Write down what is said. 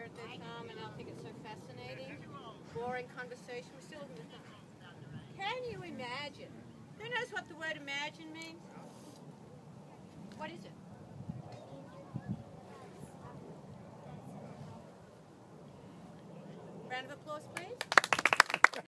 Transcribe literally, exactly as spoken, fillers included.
at their thumb and they'll think it's so fascinating. Boring conversation. We're still looking at the thumb. Can you imagine? Who knows what the word imagine means? What is it? Round of applause, please.